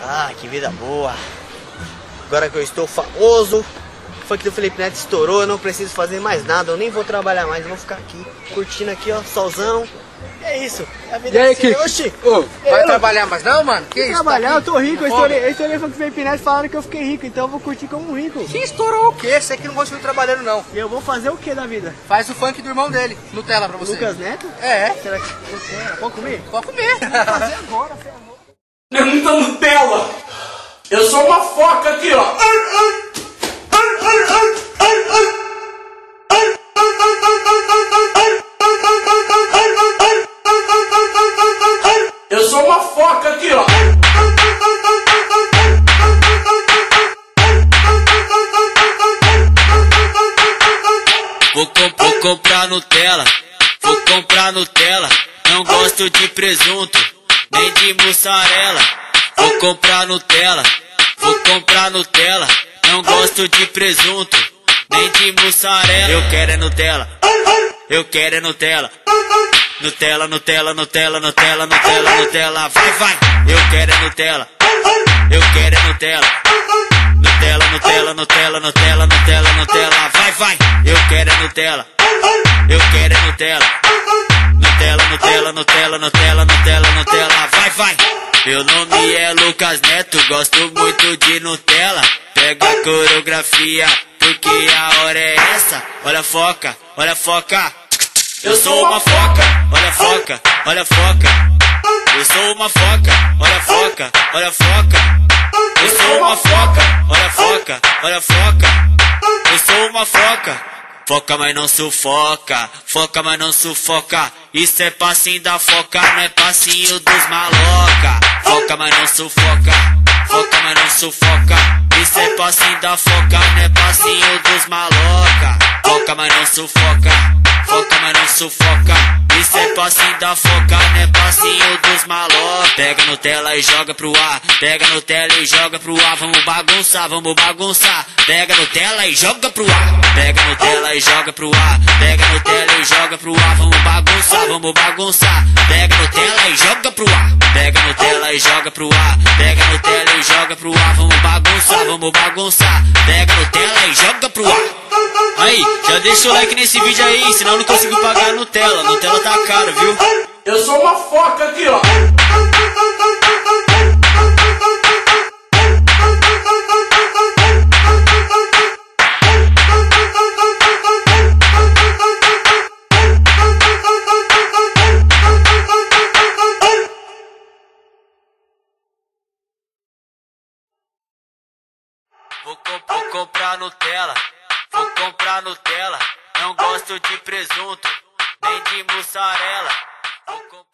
Ah, que vida boa. Agora que eu estou famoso, o funk do Felipe Neto estourou, eu não preciso fazer mais nada, eu nem vou trabalhar mais, eu vou ficar aqui, curtindo aqui, ó, solzão. É isso, é a vida. E aí, Kiko? Oxi, Vai trabalhar mais não, mano? Que isso? trabalhar, Tá eu tô rico, eu estourei o funk do Felipe Neto, falaram que eu fiquei rico, então eu vou curtir como um rico. Que estourou o quê? Você que não gostou trabalhando não. E eu vou fazer o que da vida? Faz o funk do irmão dele, Nutella pra você. Lucas Neto? É. Será que Nutella? Pode comer? Pode comer. Vou fazer agora, pelo amor. É muita Nutella. Eu sou uma foca aqui, ó. Eu sou uma foca aqui, ó. Vou comprar Nutella, vou comprar Nutella. Não gosto de presunto, nem de mussarela. Vou comprar Nutella, vou comprar Nutella. Não gosto de presunto, nem de mussarela. Eu quero é Nutella, eu quero é Nutella. Nutella, Nutella, Nutella, Nutella, Nutella, Nutella. Vai, vai, eu quero é Nutella, eu quero é Nutella. Nutella, Nutella, Nutella, Nutella, Nutella, Nutella. Vai, vai, eu quero é Nutella, eu quero é Nutella. Nutella, Nutella, Nutella, Nutella, Nutella, Nutella. Vai, vai. Meu nome é Lucas Neto, gosto muito de Nutella. Pega a coreografia, porque a hora é essa. Olha a foca, olha a foca. Eu sou uma foca, olha a foca, olha a foca. Eu sou uma foca, olha a foca, olha a foca. Eu sou uma foca, olha a foca, olha a foca. Eu sou uma foca. Foca, mas não sufoca, foca, mas não sufoca. Isso é passinho da foca, não é passinho dos maloca. Foca, mas não sufoca, foca, mas não sufoca. Isso é passinho da foca, não é passinho dos maloca. Foca, mas não sufoca, foca, mas não sufoca. Isso é passinho da foca, não é passinho dos maloca. Pega Nutella e joga pro ar, pega Nutella e joga pro ar. Vamos bagunçar, vamos bagunçar. Pega Nutella e joga pro ar, pega Nutella e joga pro ar, pega Nutella e joga pro ar. Vamos bagunçar, vamos bagunçar. Pega Nutella e joga pro ar, pega Nutella e joga pro ar, pega Nutella e joga pro ar. Vamos bagunçar, vamos bagunçar. Pega Nutella e joga pro ar. Aí, já deixa o like nesse vídeo aí, senão eu não consigo pagar a Nutella. Nutella tá caro, viu? Eu sou uma foca aqui, ó. Vou comprar Nutella, vou comprar Nutella. Não gosto de presunto, nem de mussarela. Vou comprar